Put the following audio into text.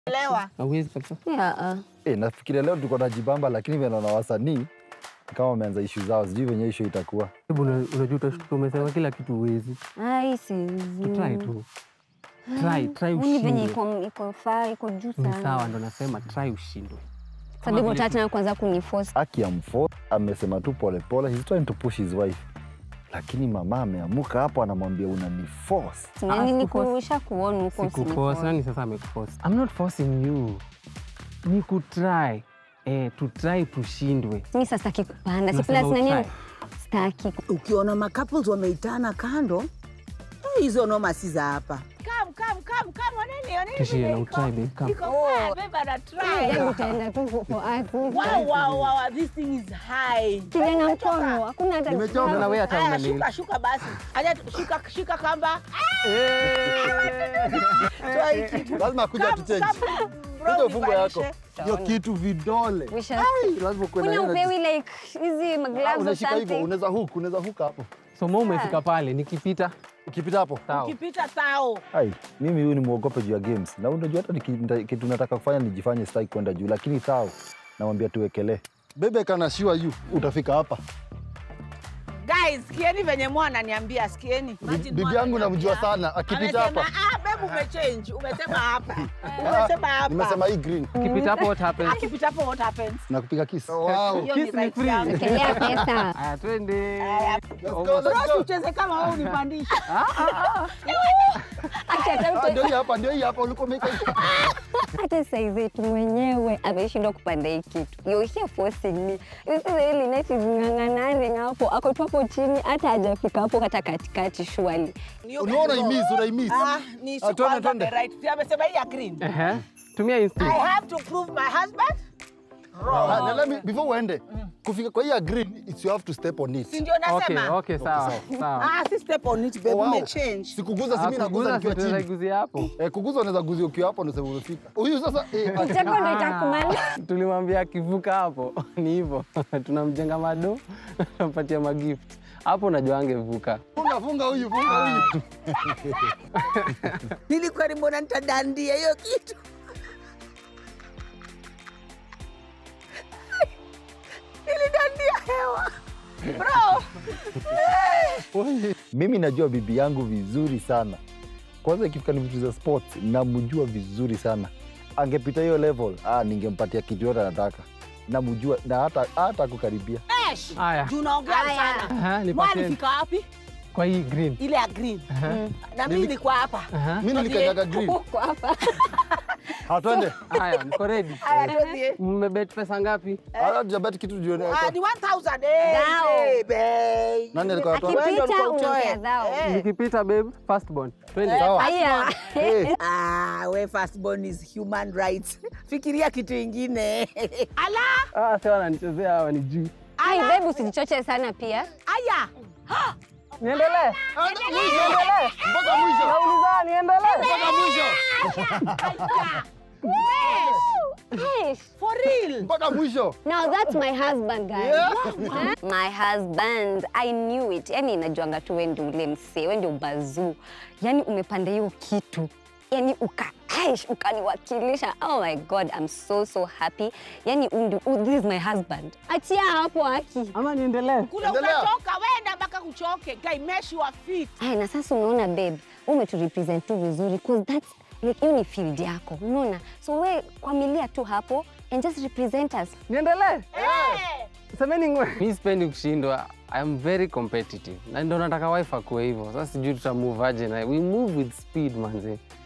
Lewa. Hawezi kabisa. Yeah. Nafikiria leo tuko na jibamba lakini vile naona wasanii kama wameanza issue zao, sijui venye issue itakuwa. Hebu unajua umesema kila kitu huwezi. Try tu. Try ushindwe. Venye iko faa, iko juu sana. Ni sawa ndo nasema try ushindwe. Sababu tata kwanza kuniforce. Aki amforce amesema tu pole pole, he's trying to push his wife. Lakini mama ameamuka hapo anamwambia unaniforce. Nani nikurusha kuona uko sikuforce. Nani sasa amekuforce? I'm not forcing you. Ni kutry. To try tushindwe. Mimi sasa sitaki kupanda. Si plus nani? Sitaki. Ukiona ma couples wameitana kando, hizo noma si za hapa. Come nini? Kishi na utry babe. Come. Babe na try. Utaenda tu for us. Wow, this thing is high. Kijana mkono, hakuna hata. Nimechoka na wewe hata una nini. Shuka basi. Acha shika kamba. Lazima kuja tu change. Ndio fungo yako. Hiyo kitu vidole. Lazima kuenda. Kuna upewi like hizi magloves or something. Unaweza hook hapo. So mama umefika pale nikipita. Ukipita hapo. Ukipita tao. Hai, mimi huyu ni muogope juu ya games. Na unajua hata kitu nataka kufanya nijifanye strike kwenda juu, lakini tao namwambia tuwekelee. Bebe kana sure you utafika hapa. Guys, sikieni venye mwana niambia, sikieni. Bibi yangu namjua sana, akipita hapa. Babe umechange, umesema hapa. Umesema hapa. Nimesema hii green. Ukipita hapo what happens? Akipita hapo what happens? Na kupiga kiss. Wow. Kiss ni free. Kelea pesa. Aya twende. Bro, tucheze kama wewe unipandisha. Acha ndio hii hapa ulikuwa umeka. hata size yetu mwenyewe ameshindwa kupanda hii kitu. You're here forcing me. This is really nice ngangana hapo. Ako tu hapo chini hata hajafika hapo hata katikati surely. Unaona imiss. Ni super right. Amesema hii ya green. Tumia instinct. I have to prove my husband wrong. Let me before uende. Kufika kwa hii green, it's you have to step on it. Si ndio nasema? Okay, sawa. Si step on it baby, umechange. Sikuguza si mimi naguza nikiwa chini. Unaguzia hapo. Kuguza unaweza guzia ukiwa hapo ndio umefika. Huyu sasa Kicheko ndio itakumaliza. Tulimwambia akivuka hapo ni hivyo. Tunamjenga mado, tunampatia magift. Hapo unajua angevuka. Funga huyu. Nilikuwa nimeona nitadandia hiyo kitu. Nilidandia hewa. Bro. Mimi najua bibi yangu vizuri sana. Kwanza ikifika ni vitu za sports namjua vizuri sana. Angepita hiyo level, ningempatia kitu yote anataka. Namjua na hata kukaribia. Haya. Tunaongea sana. Mwani fika wapi? Kwa hii green. Ile ya green. Na mimi nilikuwa hapa. Mimi nilikanyaga green. Uko hapa. Hatwende. Haya, mko ready? Mmebet pesa ngapi? Tujabet kitu jioni. Ni 1000 babe. Nani alikuwa atoa? Akipita unaongea zao. Nikipita babe, first born. Twende. Haya. We first born is human rights. Fikiria kitu kingine. Ala! Sasa wananichezea hawa ni juu. Ai babe usijichoche sana pia. Aya. Niendelee. Mpaka mwisho. Nauliza niendelee. Mpaka mwisho. For real. Mpaka mwisho. Now that's my husband, guys. My husband, I knew it. Yani inajuanga tu wewe ndio ule msee, wewe ndio bazuu. Yani umepanda hiyo kitu. Yani ukaniwakilisha. Oh my God, I'm so happy. Yani this is my husband. Achia hapo Aki. Ama niendelee. Kula unachoka, wenda mpaka kuchoke. Guy, mesh your feet. Ay, na sasa unaona babe, umeturepresent tu vizuri because that's like hiyo ni field yako. Unaona? So we kwamilia tu hapo and just represent us. Niendelee? Semeni ngwe. Mimi sipendi kushindwa. I am very competitive. Na ndio nataka wife akuwe hivyo. Sasa sijui tutamove aje na we move with speed manze.